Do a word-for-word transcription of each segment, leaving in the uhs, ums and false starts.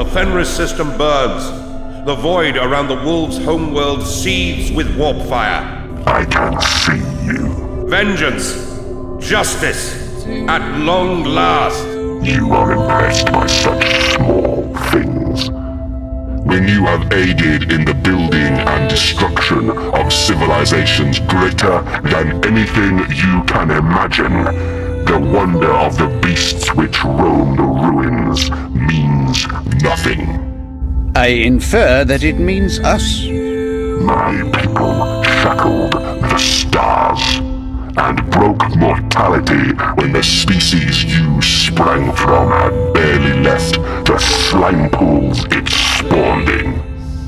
Fenris system burns. The void around the wolves' homeworld seethes with warp fire. I can see you. Vengeance! Justice! At long last! You are impressed by such small things. When you have aided in the building and destruction of civilizations greater than anything you can imagine, the wonder of the beasts which roam the ruins means nothing. I infer that it means us. My people shackled the stars and broke mortality when the species you sprang from had barely left the slime pools it spawned in.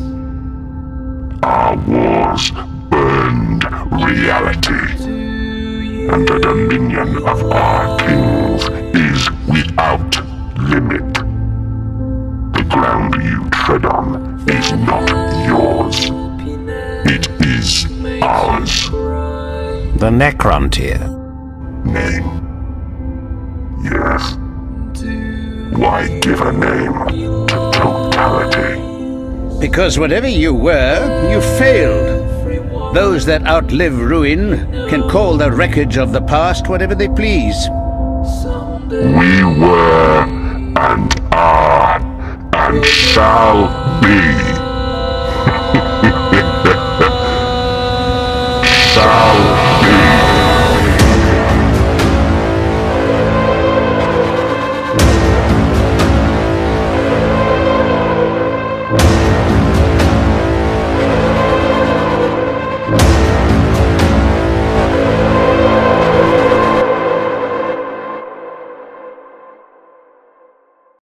Our wars burned reality, and the dominion of our kings is without limit. The ground you tread on is not yours. It is ours. The Necrontyr. Name? Yes. Why give a name to totality? Because whatever you were, you failed. Those that outlive ruin can call the wreckage of the past whatever they please. We were, and are, and shall be. Shall